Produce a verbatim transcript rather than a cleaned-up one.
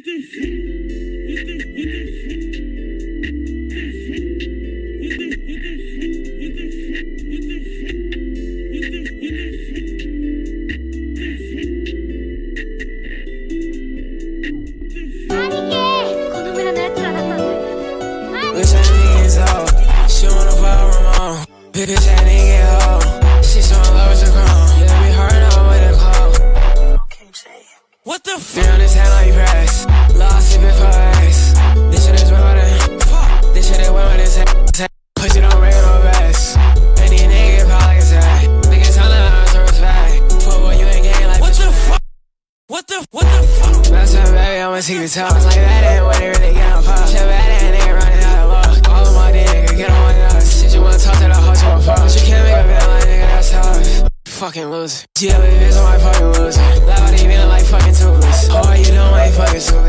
She wanna follow Ramon. Bitch, that nigga hoe. She showing love with the chrome. Yeah, be hard up with the clone. What the fuck? Feel this hand on your press. Lost it before ice. This shit is way more than fuck. This shit is way more than sex. Push it on regular best. Any nigga pop like a sack. Niggas on the house or respect. Football, you ain't getting like. What the fuck? What the, what the fuck? That's my baby, I'ma see the toes like that. And when they really get on pop. Shit bad and nigga running out of luck. All of my D nigga get on my nuts. Shit, you wanna talk to the hoe, you wanna fuck. But you can't make a bill like nigga, that's tough. Fucking loser. G L E, bitch, I'm like fucking loser. Loud, even like fucking toothless. Oh, you don't like fucking toothless.